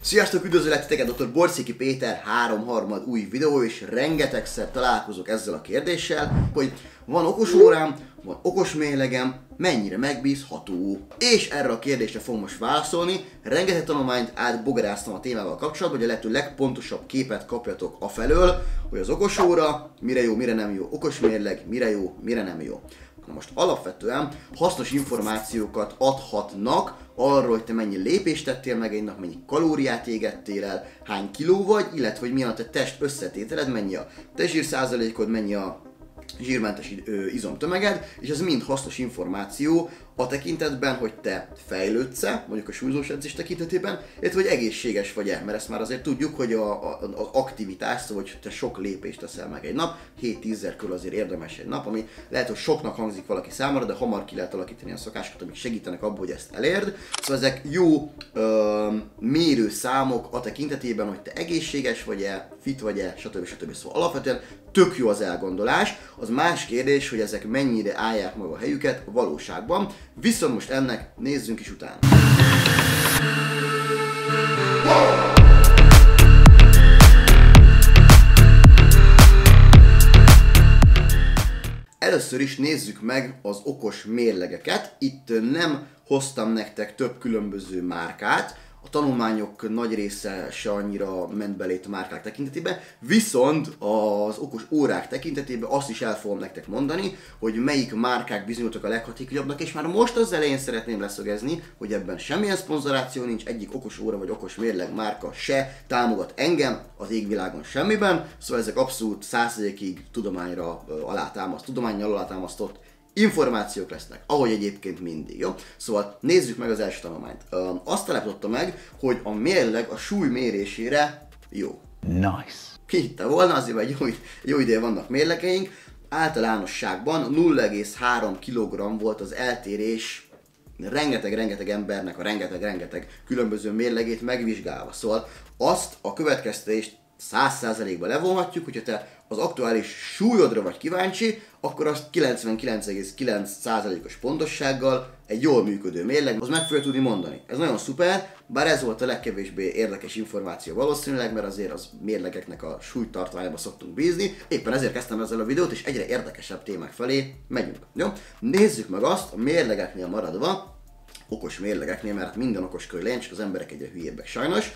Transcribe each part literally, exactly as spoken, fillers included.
Sziasztok, üdvözöllek titeket, doktor Borszéki Péter háromharmad új videó, és rengetegszer találkozok ezzel a kérdéssel, hogy van okos órám, van okos mérlegem, mennyire megbízható? És erre a kérdésre fogom most válaszolni. Rengeteg tanulmányt átbogaráztam a témával kapcsolatban, hogy a lehető legpontosabb képet kapjatok afelől, hogy az okos óra mire jó, mire nem jó, okos mérleg mire jó, mire nem jó. Na most alapvetően hasznos információkat adhatnak arról, hogy te mennyi lépést tettél meg egy nap, mennyi kalóriát égettél el, hány kiló vagy, illetve hogy milyen a te test összetételed, mennyi a testzsír százalékod, mennyi a zsírmentes izomtömeged, és ez mind hasznos információ a tekintetben, hogy te fejlődsz-e, mondjuk a súlyzós edzés tekintetében, illetve hogy egészséges vagy-e, mert ezt már azért tudjuk, hogy a, a, az aktivitás, szóval hogy te sok lépést teszel meg egy nap, hét-tízzer körül azért érdemes egy nap, ami lehet, hogy soknak hangzik valaki számára, de hamar ki lehet alakítani a szokásokat, amik segítenek abban, hogy ezt elérd. Szóval ezek jó ö, mérőszámok a tekintetében, hogy te egészséges vagy-e, fit vagy-e, stb. stb. Szóval alapvetően tök jó az elgondolás. Az más kérdés, hogy ezek mennyire állják meg a helyüket a valóságban. Viszont most ennek nézzünk is utána. Először is nézzük meg az okos mérlegeket. Itt nem hoztam nektek több különböző márkát, a tanulmányok nagy része se annyira ment bele itt a márkák tekintetében, viszont az okos órák tekintetében azt is el fogom nektek mondani, hogy melyik márkák bizonyultak a leghatékonyabbnak, és már most az elején szeretném leszögezni, hogy ebben semmilyen szponzoráció nincs, egyik okos óra vagy okos mérleg márka se támogat engem az égvilágon semmiben, szóval ezek abszolút száz százalékig tudományra alátámaszt, tudománnyal alátámasztott információk lesznek, ahogy egyébként mindig, jó? Szóval nézzük meg az első tanulmányt. Ö, azt állapította meg, hogy a mérleg a súly mérésére jó. Nice. Ki hitte volna, azért egy jó, jó ideje vannak mérlegeink. Általánosságban nulla egész három kilogramm volt az eltérés rengeteg-rengeteg embernek a rengeteg-rengeteg különböző mérlegét megvizsgálva. Szóval azt a következtetést száz százalékban levonhatjuk, hogyha te az aktuális súlyodra vagy kíváncsi, akkor azt kilencvenkilenc egész kilenc százalékos pontossággal egy jól működő mérleg, az meg fogja tudni mondani. Ez nagyon szuper, bár ez volt a legkevésbé érdekes információ valószínűleg, mert azért az mérlegeknek a súlytartványába szoktunk bízni. Éppen ezért kezdtem ezzel a videót, és egyre érdekesebb témák felé megyünk. Jó? Nézzük meg azt, a mérlegeknél maradva, okos mérlegeknél, mert minden okos kell legyen, csak az emberek egyre hülyébbek sajnos,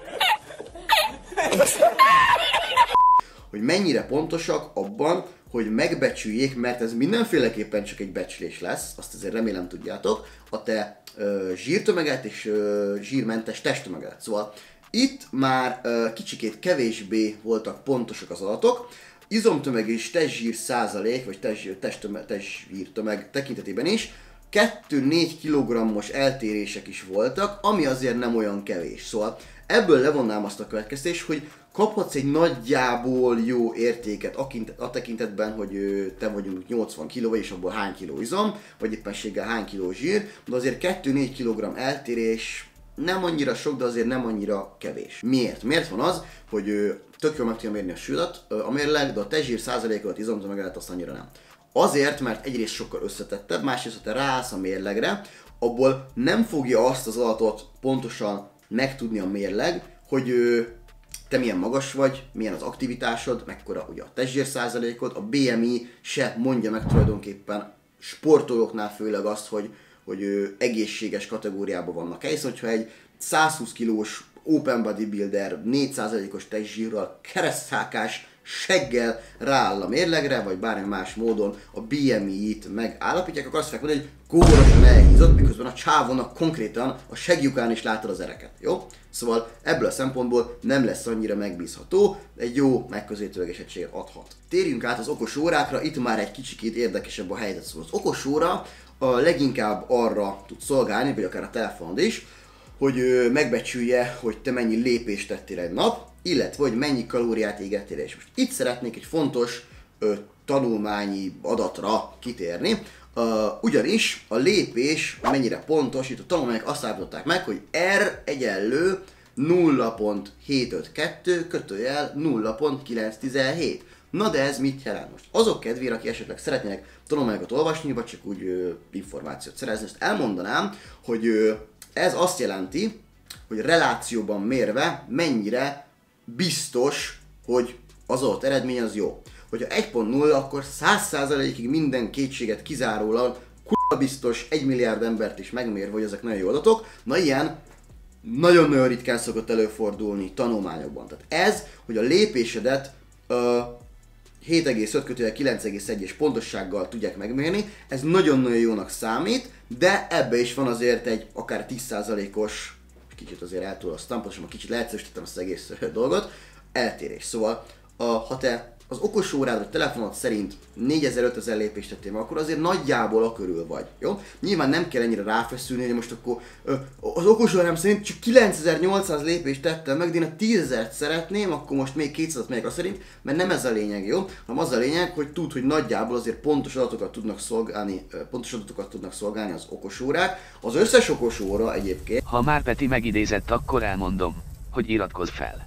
hogy mennyire pontosak abban, hogy megbecsüljék, mert ez mindenféleképpen csak egy becslés lesz, azt azért remélem tudjátok, a te ö, zsírtömeget és ö, zsírmentes testtömeget. Szóval itt már ö, kicsikét kevésbé voltak pontosak az adatok, izomtömeg és testzsír százalék, vagy testzsírtömeg tekintetében is kettő-négy kilogrammos eltérések is voltak, ami azért nem olyan kevés. Szóval ebből levonnám azt a következtetést, hogy kaphatsz egy nagyjából jó értéket a tekintetben, hogy te vagy nyolcvan kiló vagy, és abból hány kiló izom, vagy éppenséggel hány kiló zsír, de azért kettő-négy kilogramm eltérés nem annyira sok, de azért nem annyira kevés. Miért? Miért van az, hogy tök jól meg tudja mérni a súlyodat, a mérleg, de a testzsír százalékot, izomtömeget azt annyira nem. Azért, mert egyrészt sokkal összetettebb, másrészt, ha te ráállsz a mérlegre, abból nem fogja azt az adatot pontosan megtudni a mérleg, hogy te milyen magas vagy, milyen az aktivitásod, mekkora ugye a testzsír százalékod, a bé em i se mondja meg tulajdonképpen sportolóknál főleg azt, hogy, hogy ő egészséges kategóriában vannak. Hiszen, hogyha egy százhúsz kilós open bodybuilder négy százalékos testzsírral, kereszthákás seggel rááll a mérlegre, vagy bármi más módon a bé em i-t megállapítják, akkor azt fogják mondani, hogy kórosan elhízott, miközben a csávónak konkrétan a seggjukán is látod az ereket, jó? Szóval ebből a szempontból nem lesz annyira megbízható, egy jó megközelítőlegességet adhat. Térjünk át az okos órákra, itt már egy kicsikét érdekesebb a helyzet. Szóval az okos óra a leginkább arra tud szolgálni, vagy akár a telefonod is, hogy megbecsülje, hogy te mennyi lépést tettél egy nap, illetve hogy mennyi kalóriát égettél. És most itt szeretnék egy fontos ö, tanulmányi adatra kitérni, uh, ugyanis a lépés mennyire pontos, itt a tanulmányok azt állapították meg, hogy R egyenlő nulla egész hétszázötvenkettő kötőjel nulla egész kilencszáztizenhét. Na de ez mit jelent most? Azok kedvére, aki esetleg szeretnének tanulmányokat olvasni, vagy csak úgy ö, információt szerezni, ezt elmondanám, hogy ö, ez azt jelenti, hogy relációban mérve mennyire biztos, hogy az adott eredmény az jó. Hogyha egy pont nulla, akkor száz százalékig minden kétséget kizárólag kurva biztos, egy milliárd embert is megmérve, hogy ezek nagyon jó adatok. Na ilyen nagyon-nagyon ritkán szokott előfordulni tanulmányokban. Tehát ez, hogy a lépésedet uh, hét egész öt kilenc egész egy-es pontossággal tudják megmérni, ez nagyon-nagyon jónak számít, de ebbe is van azért egy akár tíz százalékos, kicsit azért eltúloztam, pontosan kicsit leegyszerűsítettem ezt az egész dolgot, eltérés. Szóval, uh, ha te az okosórád vagy telefonod szerint négyezer-ötezer lépést tettél, akkor azért nagyjából a körül vagy, jó? Nyilván nem kell ennyire ráfeszülni, hogy most akkor ö, az okosórám szerint csak kilencezer-nyolcszáz lépést tettem meg, de én a tízezert szeretném, akkor most még kétszázat megyek a szerint, mert nem ez a lényeg, jó? Hanem az a lényeg, hogy tudd, hogy nagyjából azért pontos adatokat tudnak szolgálni, pontos adatokat tudnak szolgálni az okosórák. Az összes okosóra egyébként. Ha már Peti megidézett, akkor elmondom, hogy iratkozz fel.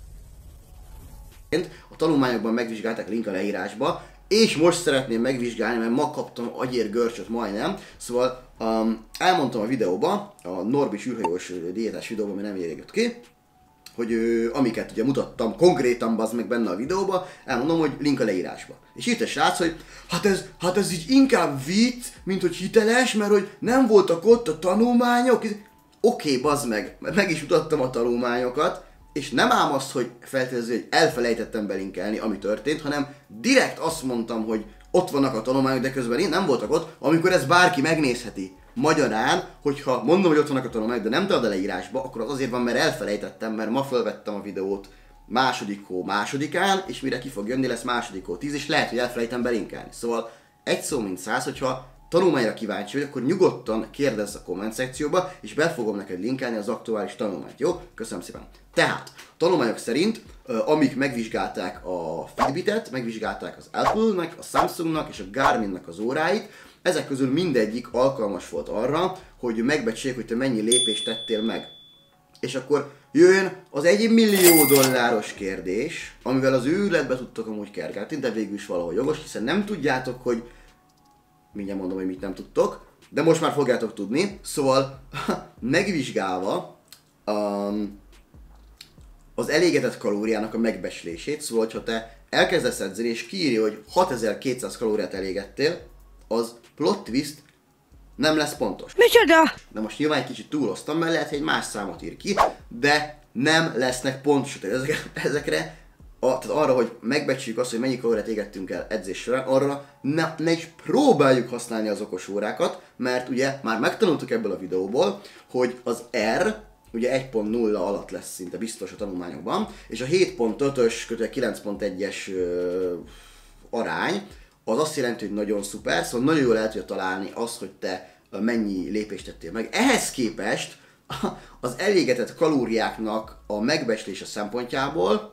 A tanulmányokban megvizsgálták, link a leírásba, és most szeretném megvizsgálni, mert ma kaptam agyérgörcsöt majdnem, szóval um, elmondtam a videóban, a Norbis űrhajós diétás videóban, ami nem jött ki, hogy ő, amiket ugye mutattam konkrétan bazd meg benne a videóban, elmondom, hogy link a leírásba. És itt a srác, hogy hát ez, hát ez így inkább vicc, mint hogy hiteles, mert hogy nem voltak ott a tanulmányok. Oké, okay, bazd meg, mert meg is mutattam a tanulmányokat, és nem ám azt, hogy feltételező, hogy elfelejtettem belinkelni, ami történt, hanem direkt azt mondtam, hogy ott vannak a tanulmányok, de közben én nem voltak ott, amikor ezt bárki megnézheti. Magyarán, hogyha mondom, hogy ott vannak a tanulmányok, de nem tead a leírásba, akkor az azért van, mert elfelejtettem, mert ma felvettem a videót második hó másodikán, és mire ki fog jönni, lesz második hó tíz, és lehet, hogy elfelejtem belinkelni. Szóval egy szó mint száz, hogyha tanulmányra kíváncsi vagy, akkor nyugodtan kérdezz a komment szekcióba, és be fogom neked linkelni az aktuális tanulmányt, jó? Köszönöm szépen. Tehát, a tanulmányok szerint, amik megvizsgálták a Fitbitet, megvizsgálták az Apple-nek, a Samsungnak és a Garminnak az óráit, ezek közül mindegyik alkalmas volt arra, hogy megbecsüljék, hogy te mennyi lépést tettél meg. És akkor jöjjön az egy millió dolláros kérdés, amivel az őrületbe tudtok amúgy kergetni, de végül is valahol jogos, hiszen nem tudjátok, hogy mindjárt mondom, hogy mit nem tudtok, de most már fogjátok tudni. Szóval megvizsgálva um, az elégetett kalóriának a megbecslését, szóval ha te elkezdesz edzeni és kiírja, hogy hatezer-kétszáz kalóriát elégettél, az plot twist nem lesz pontos. Micsoda? De most nyilván egy kicsit túloztam, mert lehet, hogy egy más számot ír ki, de nem lesznek pontosak ezekre, ezekre a, tehát arra, hogy megbecsüljük azt, hogy mennyi kalóriát égettünk el edzés során, arra ne, ne is próbáljuk használni az okos órákat, mert ugye már megtanultuk ebből a videóból, hogy az R ugye egy pont nulla alatt lesz szinte biztos a tanulmányokban, és a hét pont ötös kötően kilenc pont egyes arány, az azt jelenti, hogy nagyon szuper, szóval nagyon jól el tudja találni azt, hogy te mennyi lépést tettél meg. Ehhez képest az elégetett kalóriáknak a megbecslése szempontjából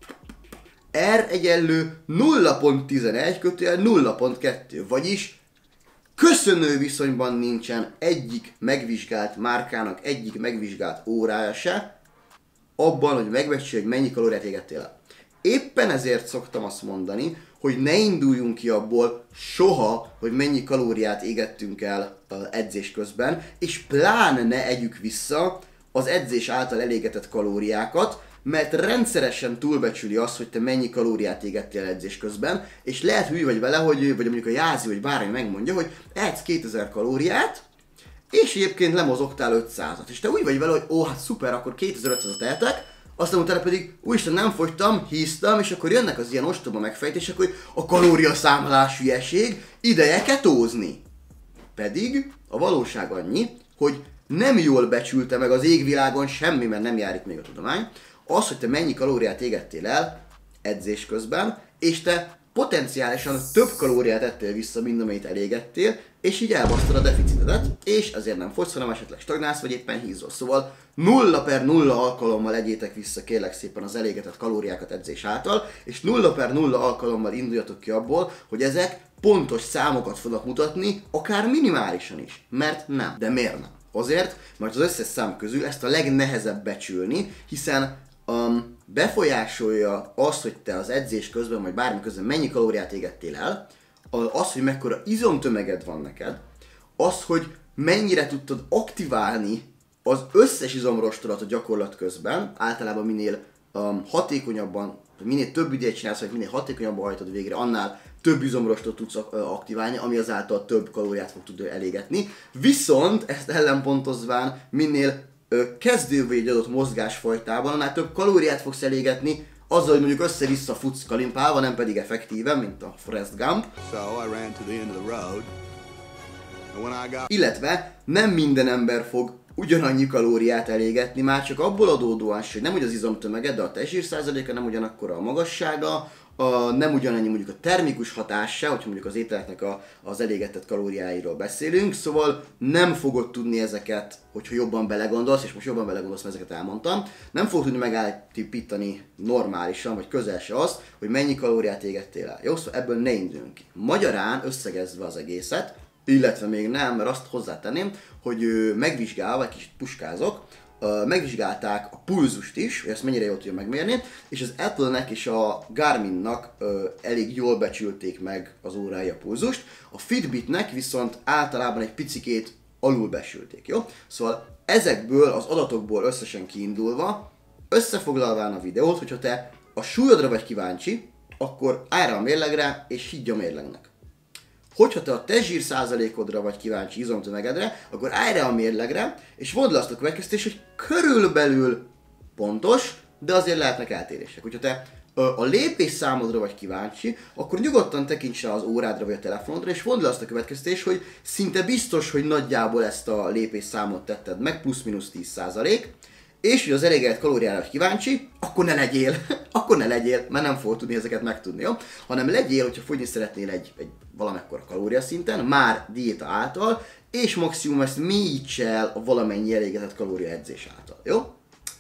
R egyenlő nulla pont tizenegy kötően nulla pont kettő, vagyis köszönő viszonyban nincsen egyik megvizsgált márkának egyik megvizsgált órája se abban, hogy megbecsülj, hogy mennyi kalóriát égettél el. Éppen ezért szoktam azt mondani, hogy ne induljunk ki abból soha, hogy mennyi kalóriát égettünk el edzés közben, és pláne ne együk vissza az edzés által elégetett kalóriákat, mert rendszeresen túlbecsüli azt, hogy te mennyi kalóriát égettél edzés közben, és lehet hülye vagy vele, hogy, vagy mondjuk a Jázi, vagy bármi megmondja, hogy edz kétezer kalóriát, és egyébként lemozoktál ötszázat. És te úgy vagy vele, hogy ó, hát szuper, akkor kétezer-ötszázat eltek, aztán utána pedig úristen nem fogytam, híztam, és akkor jönnek az ilyen ostoba megfejtések, hogy a kalóriaszámlás hülyeség, ideje ketózni. Pedig a valóság annyi, hogy nem jól becsülte meg az égvilágon semmi, mert nem jár itt még a tudomány, az, hogy te mennyi kalóriát égettél el edzés közben, és te potenciálisan több kalóriát ettél vissza, mint amit elégettél, és így elbasztod a deficitedet, és ezért nem fogysz, hanem esetleg stagnálsz, vagy éppen hízol. Szóval nulla per nulla alkalommal egyétek vissza kérlek szépen az elégetett kalóriákat edzés által, és nulla per nulla alkalommal induljatok ki abból, hogy ezek pontos számokat fognak mutatni, akár minimálisan is. Mert nem. De miért nem? Azért, mert az összes szám közül ezt a legnehezebb becsülni, hiszen um, befolyásolja azt, hogy te az edzés közben, vagy bármi közben mennyi kalóriát égettél el, az, hogy mekkora izomtömeged van neked, az, hogy mennyire tudtad aktiválni az összes izomrostodat a gyakorlat közben, általában minél um, hatékonyabban, minél több időt csinálsz, vagy minél hatékonyabban hajtod végre, annál több izomrostot tudsz aktiválni, ami azáltal több kalóriát fog tudni elégetni. Viszont ezt ellenpontozván minél ö, kezdővé egy adott mozgásfajtában, annál több kalóriát fogsz elégetni, azzal, hogy mondjuk össze-vissza futsz kalimpálva, nem pedig effektíven, mint a Forrest Gump. So I ran to the end of the road. And when I got... Illetve nem minden ember fog ugyanannyi kalóriát elégetni, már csak abból adódóan, hogy nem úgy az izomtömege, de a testzsír százaléka nem ugyanakkora a magassága, a, nem ugyanannyi mondjuk a termikus hatása, hogyha mondjuk az ételeknek a, az elégetett kalóriáiról beszélünk, szóval nem fogod tudni ezeket, hogyha jobban belegondolsz, és most jobban belegondolsz, mert ezeket elmondtam, nem fogod tudni megállapítani normálisan, vagy közel se azt, hogy mennyi kalóriát égettél el. Jó, szóval ebből ne induljunk ki. Magyarán összegezve az egészet, illetve még nem, mert azt hozzátenném, hogy megvizsgálva, egy kicsit puskázok, megvizsgálták a pulzust is, hogy ezt mennyire jól tudja megmérni, és az Apple-nek és a Garmin-nak elég jól becsülték meg az órája a pulzust, a Fitbitnek viszont általában egy picikét alulbecsülték, jó? Szóval ezekből az adatokból összesen kiindulva, összefoglalván a videót, hogyha te a súlyodra vagy kíváncsi, akkor állj rá a mérlegre, és higgy a mérlegnek. Hogyha te a testzsír százalékodra vagy kíváncsi izomtömegedre, akkor állj rá a mérlegre, és mondd le azt a következtetést, hogy körülbelül pontos, de azért lehetnek eltérések. Hogyha te a lépésszámodra vagy kíváncsi, akkor nyugodtan tekints rá az órádra vagy a telefonodra, és mondd le azt a következtetést, hogy szinte biztos, hogy nagyjából ezt a lépésszámot tetted meg, plusz-minusz tíz százalék, és hogy az elégelt kalóriára vagy kíváncsi, akkor ne legyél, akkor ne legyél, mert nem fogod tudni ezeket megtudni, jó? Hanem legyél, hogyha fogyni szeretnél egy, egy valamekkora kalóriaszinten, már diéta által, és maximum ezt mélyíts el a valamennyi elégetett kalóriaedzés által, jó?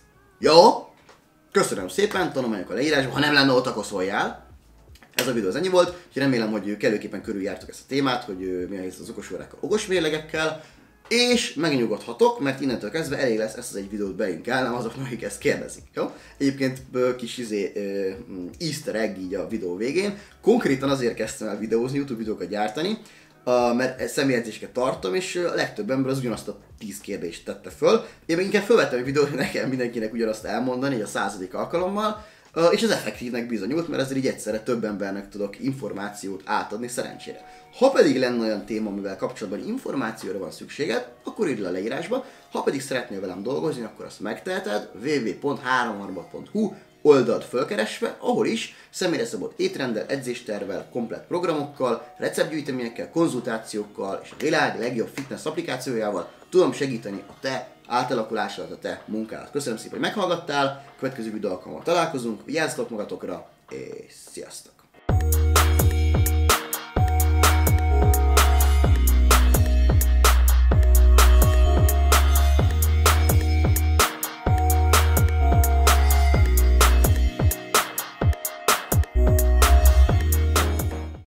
Jó? Köszönöm szépen, tanulmányok a leírásban, ha nem lenne ott, akkor szóljál. Ez a videó az ennyi volt, úgyhogy remélem, hogy kellőképpen körüljártuk ezt a témát, hogy mi a helyzet az okos órákkal, okos mérlegekkel, és megnyugodhatok, mert innentől kezdve elég lesz ezt az egy videót beinkálnom azoknak, akik ezt kérdezik, jó? Egyébként kis izé, uh, easter egg így a videó végén. Konkrétan azért kezdtem el videózni, YouTube videókat gyártani, uh, mert személyedzéseket tartom, és a legtöbb ember az ugyanazt a tíz kérdést tette föl. Én meg inkább felvettem egy videót, hogy nekem mindenkinek ugyanazt elmondani, így a századik alkalommal, uh, és ez effektívnek bizonyult, mert ezzel így egyszerre több embernek tudok információt átadni szerencsére. Ha pedig lenne olyan téma, amivel kapcsolatban információra van szükséged, akkor írd le a leírásba, ha pedig szeretnél velem dolgozni, akkor azt megteheted double-u double-u double-u pont háromharmad pont hu oldalt fölkeresve, ahol is személyre szabott étrenddel, edzéstervvel, komplett programokkal, receptgyűjteményekkel, konzultációkkal és a világ legjobb fitness applikációjával tudom segíteni a te átalakulásodat, a te munkádat. Köszönöm szépen, hogy meghallgattál, következő videó alkalommal találkozunk, vigyázzatok magatokra, és sziasztok!